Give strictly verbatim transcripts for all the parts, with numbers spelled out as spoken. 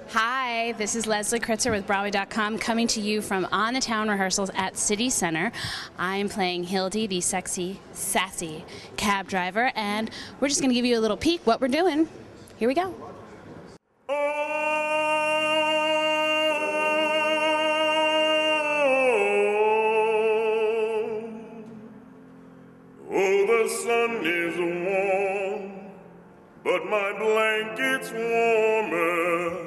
Hi, this is Leslie Kritzer with Broadway dot com coming to you from On the Town rehearsals at City Center. I'm playing Hildy, the sexy, sassy cab driver, and we're just going to give you a little peek what we're doing. Here we go. Oh, oh, the sun is warm, but my blanket's warmer.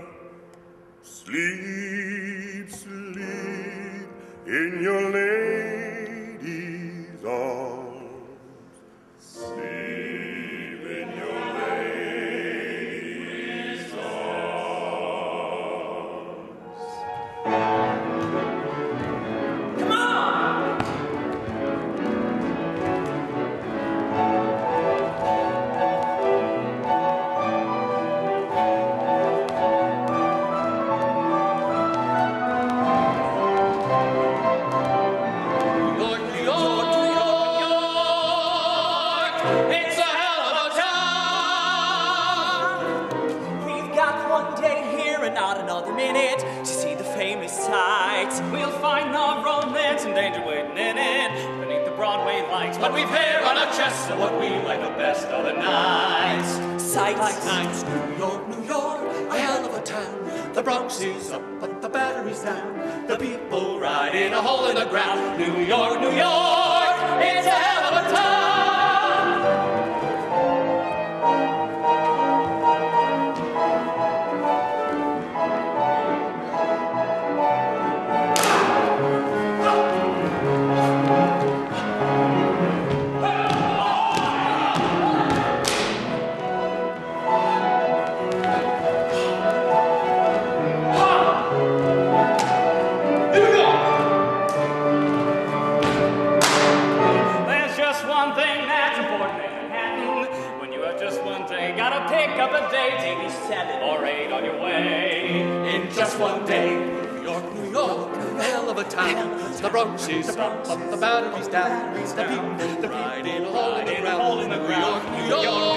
Sleep, sleep in your lady's arms. Sleep in your lady's arms. Come on! It's a hell of a town. We've got one day here and not another minute to see the famous sights. We'll find our romance and danger waiting in it beneath the Broadway lights. What we've hair on our chests and what we like the best of the nights. Sights. Like nights. New York, New York, a hell of a town. The Bronx is up, but the battery's down. The people ride in a hole in the ground. New York, New York, it's a hell of a town. One thing that's important in Manhattan. When you have just one day, gotta pick up a date, maybe seven or eight on your way. In just one day, New York, New York, a hell of a town. The Bronx is up, but the battery's down. The people ride in a hole in the ground. New York, New York.